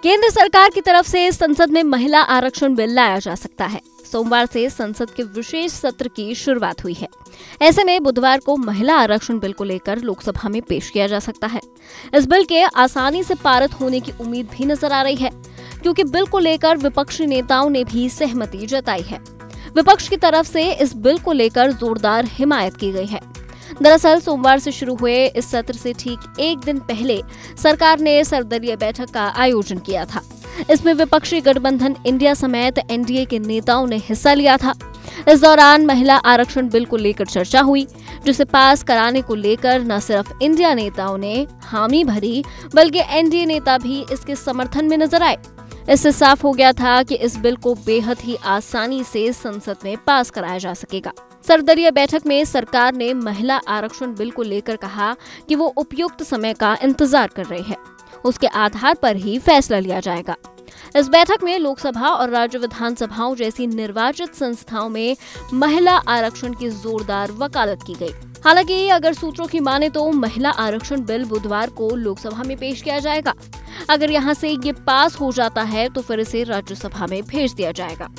केंद्र सरकार की तरफ से संसद में महिला आरक्षण बिल लाया जा सकता है। सोमवार से संसद के विशेष सत्र की शुरुआत हुई है। ऐसे में बुधवार को महिला आरक्षण बिल को लेकर लोकसभा में पेश किया जा सकता है। इस बिल के आसानी से पारित होने की उम्मीद भी नजर आ रही है, क्योंकि बिल को लेकर विपक्षी नेताओं ने भी सहमति जताई है। विपक्ष की तरफ से इस बिल को लेकर जोरदार हिमायत की गई है। दरअसल सोमवार से शुरू हुए इस सत्र से ठीक एक दिन पहले सरकार ने सर्वदलीय बैठक का आयोजन किया था। इसमें विपक्षी गठबंधन इंडिया समेत एनडीए के नेताओं ने हिस्सा लिया था। इस दौरान महिला आरक्षण बिल को लेकर चर्चा हुई, जिसे पास कराने को लेकर न सिर्फ इंडिया नेताओं ने हामी भरी, बल्कि एनडीए नेता भी इसके समर्थन में नजर आए। इससे साफ हो गया था कि इस बिल को बेहद ही आसानी से संसद में पास कराया जा सकेगा। सर्वदलीय बैठक में सरकार ने महिला आरक्षण बिल को लेकर कहा कि वो उपयुक्त समय का इंतजार कर रही है, उसके आधार पर ही फैसला लिया जाएगा। इस बैठक में लोकसभा और राज्य विधानसभाओं जैसी निर्वाचित संस्थाओं में महिला आरक्षण की जोरदार वकालत की गई। हालांकि अगर सूत्रों की माने तो महिला आरक्षण बिल बुधवार को लोकसभा में पेश किया जाएगा। अगर यहां से ये पास हो जाता है तो फिर इसे राज्यसभा में भेज दिया जाएगा।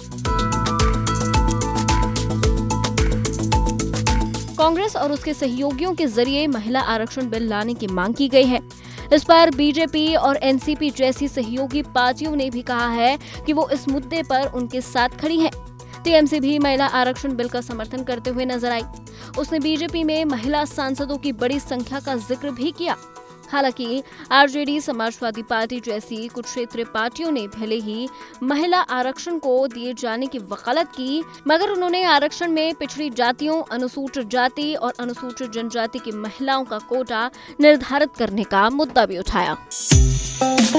कांग्रेस और उसके सहयोगियों के जरिए महिला आरक्षण बिल लाने की मांग की गई है। इस पर बीजेपी और एनसीपी जैसी सहयोगी पार्टियों ने भी कहा है कि वो इस मुद्दे पर उनके साथ खड़ी है। टीएमसी भी महिला आरक्षण बिल का समर्थन करते हुए नजर आई। उसने बीजेपी में महिला सांसदों की बड़ी संख्या का जिक्र भी किया। हालांकि आरजेडी, समाजवादी पार्टी जैसी कुछ क्षेत्रीय पार्टियों ने भले ही महिला आरक्षण को दिए जाने की वकालत की, मगर उन्होंने आरक्षण में पिछड़ी जातियों, अनुसूचित जाति और अनुसूचित जनजाति की महिलाओं का कोटा निर्धारित करने का मुद्दा भी उठाया।